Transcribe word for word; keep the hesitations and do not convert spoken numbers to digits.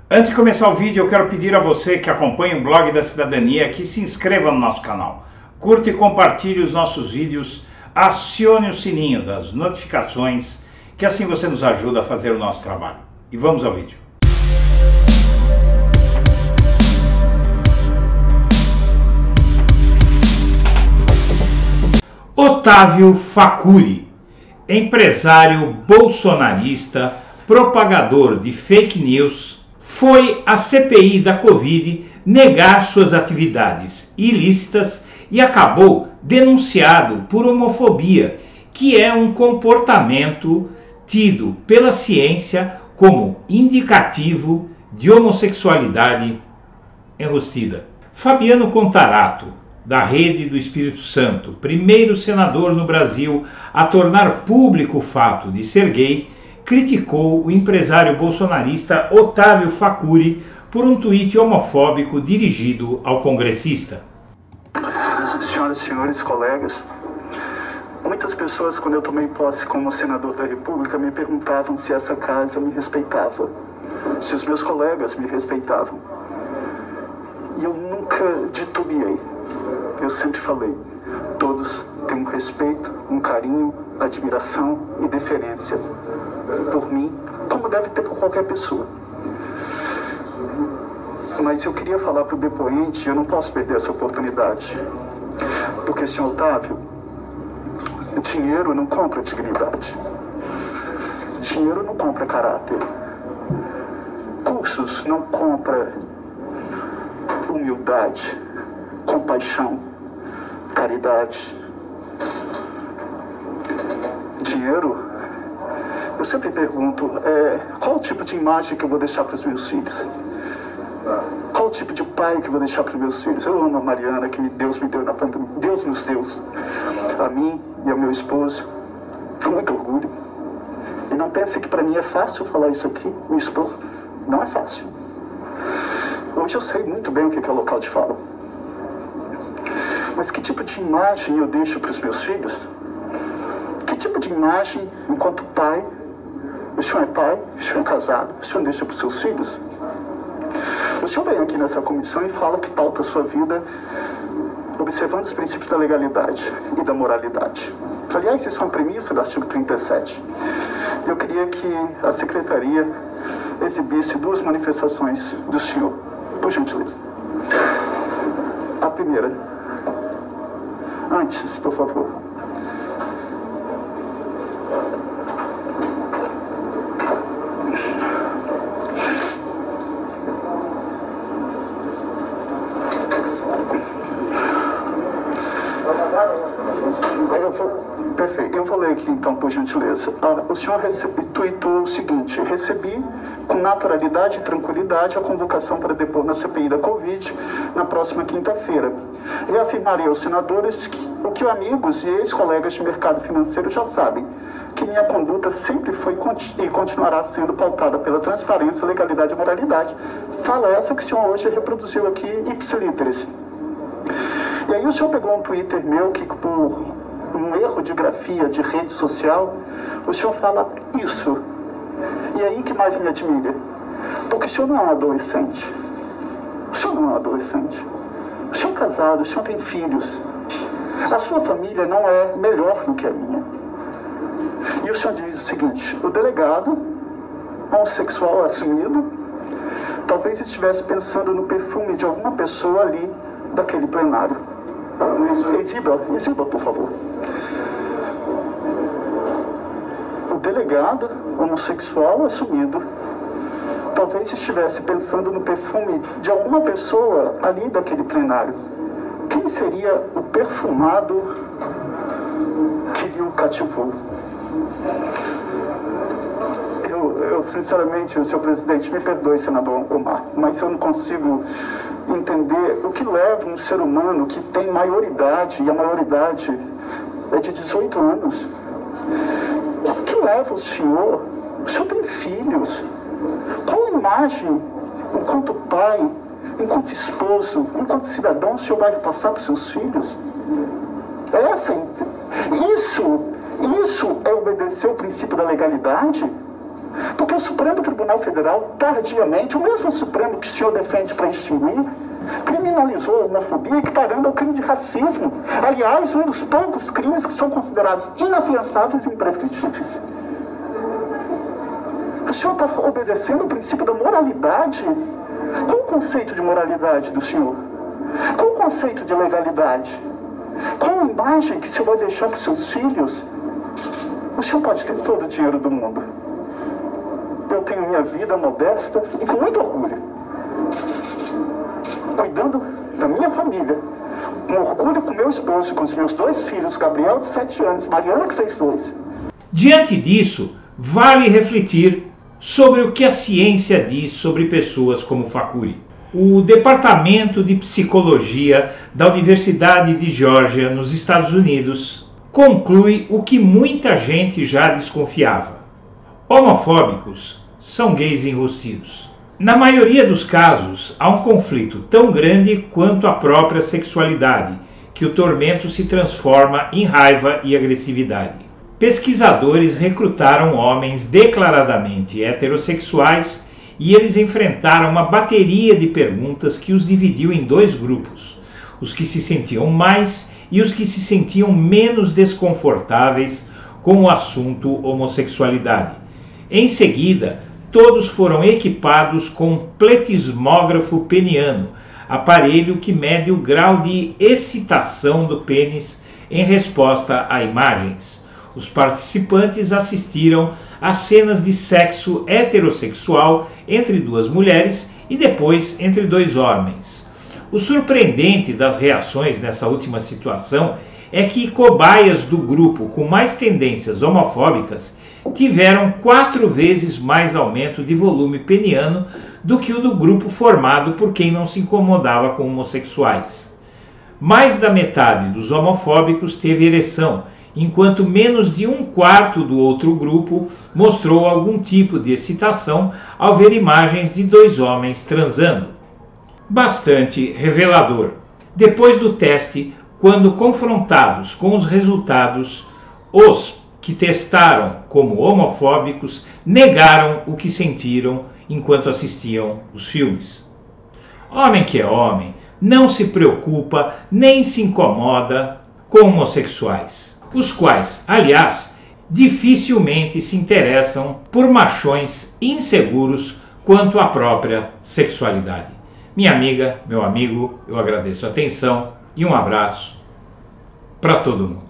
Antes de começar o vídeo, eu quero pedir a você que acompanha o Blog da Cidadania que se inscreva no nosso canal. Curta e compartilhe os nossos vídeos, acione o sininho das notificações, que assim você nos ajuda a fazer o nosso trabalho. E vamos ao vídeo. Otávio Facuri, empresário bolsonarista, propagador de fake news, foi à C P I da Covid negar suas atividades ilícitas e acabou denunciado por homofobia, que é um comportamento tido pela ciência como indicativo de homossexualidade enrustida. Fabiano Contarato, da Rede do Espírito Santo, primeiro senador no Brasil a tornar público o fato de ser gay, criticou o empresário bolsonarista Otávio Facuri por um tweet homofóbico dirigido ao congressista. Senhoras e senhores, colegas, muitas pessoas, quando eu tomei posse como senador da República, me perguntavam se essa casa me respeitava, se os meus colegas me respeitavam. E eu nunca titubeei. Eu sempre falei, todos têm um respeito, um carinho, admiração e deferência por mim, como deve ter por qualquer pessoa. Mas eu queria falar para o depoente, eu não posso perder essa oportunidade, porque, senhor Otávio, dinheiro não compra dignidade, dinheiro não compra caráter, cursos não compra humildade, compaixão, caridade. Dinheiro, eu sempre pergunto, é, qual o tipo de imagem que eu vou deixar para os meus filhos? Qual o tipo de pai que eu vou deixar para os meus filhos? Eu amo a Mariana, que Deus me deu na pandemia, Deus nos deu, a mim e ao meu esposo, com muito orgulho. E não pense que para mim é fácil falar isso aqui, me expor. Não é fácil. Hoje eu sei muito bem o que é local de fala. Mas que tipo de imagem eu deixo para os meus filhos? Que tipo de imagem, enquanto pai, o senhor é pai, o senhor é casado, o senhor deixa para os seus filhos? O senhor vem aqui nessa comissão e fala que pauta a sua vida observando os princípios da legalidade e da moralidade. Aliás, isso é uma premissa do artigo trinta e sete. Eu queria que a secretaria exibisse duas manifestações do senhor, por gentileza. A primeira. Antes, por favor. Eu vou, perfeito. Eu vou ler aqui então, por gentileza. Ah, o senhor tweetou o seguinte: recebi com naturalidade e tranquilidade a convocação para depor na C P I da Covid na próxima quinta-feira. Reafirmarei aos senadores que, o que amigos e ex-colegas de mercado financeiro já sabem, que minha conduta sempre foi e continuará sendo pautada pela transparência, legalidade e moralidade. Fala essa que o senhor hoje reproduziu aqui ipsiliteris. E aí o senhor pegou um Twitter meu que, por um erro de grafia de rede social, o senhor fala isso. E aí que mais me admira, porque o senhor não é um adolescente. O senhor não é um adolescente. O senhor é casado, o senhor tem filhos. A sua família não é melhor do que a minha. E o senhor diz o seguinte: o delegado homossexual assumido talvez estivesse pensando no perfume de alguma pessoa ali daquele plenário. Exiba, exiba, por favor. O delegado homossexual assumido talvez estivesse pensando no perfume de alguma pessoa ali daquele plenário. Quem seria o perfumado que o cativou? Eu, eu, sinceramente, o senhor presidente, me perdoe, senador Omar, mas eu não consigo entender o que leva um ser humano que tem maioridade, e a maioridade é de dezoito anos, o que leva o senhor, o senhor tem filhos, qual imagem, enquanto pai, enquanto esposo, enquanto cidadão, o senhor vai passar para os seus filhos? Essa, isso, isso é obedecer o princípio da legalidade? Porque o Supremo Tribunal Federal, tardiamente, o mesmo Supremo que o senhor defende para extinguir, criminalizou a homofobia, equiparando ao crime de racismo. Aliás, um dos poucos crimes que são considerados inafiançáveis e imprescritíveis. O senhor está obedecendo o princípio da moralidade? Qual o conceito de moralidade do senhor? Qual o conceito de legalidade? Qual a imagem que o senhor vai deixar para os seus filhos? O senhor pode ter todo o dinheiro do mundo. Eu tenho minha vida modesta e com muito orgulho. Cuidando da minha família. Com orgulho com meu esposo e com os meus dois filhos, Gabriel de sete anos, Mariana que fez dois. Diante disso, vale refletir sobre o que a ciência diz sobre pessoas como Fakoly. O Departamento de Psicologia da Universidade de Geórgia, nos Estados Unidos, conclui o que muita gente já desconfiava. Homofóbicos são gays enrustidos. Na maioria dos casos, há um conflito tão grande quanto a própria sexualidade, que o tormento se transforma em raiva e agressividade. Pesquisadores recrutaram homens declaradamente heterossexuais e eles enfrentaram uma bateria de perguntas que os dividiu em dois grupos, os que se sentiam mais e os que se sentiam menos desconfortáveis com o assunto homossexualidade. Em seguida, todos foram equipados com um pletismógrafo peniano, aparelho que mede o grau de excitação do pênis em resposta a imagens. Os participantes assistiram a cenas de sexo heterossexual entre duas mulheres e depois entre dois homens. O surpreendente das reações nessa última situação é que cobaias do grupo com mais tendências homofóbicas tiveram quatro vezes mais aumento de volume peniano do que o do grupo formado por quem não se incomodava com homossexuais. Mais da metade dos homofóbicos teve ereção, enquanto menos de um quarto do outro grupo mostrou algum tipo de excitação ao ver imagens de dois homens transando. Bastante revelador. Depois do teste, quando confrontados com os resultados, os que testaram como homofóbicos negaram o que sentiram enquanto assistiam os filmes. Homem que é homem não se preocupa nem se incomoda com homossexuais, os quais, aliás, dificilmente se interessam por machões inseguros quanto à própria sexualidade. Minha amiga, meu amigo, eu agradeço a atenção e um abraço para todo mundo.